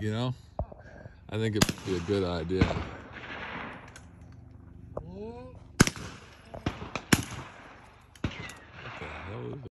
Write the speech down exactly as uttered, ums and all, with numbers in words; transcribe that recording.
you know? I think it'd be a good idea. What the hell is it?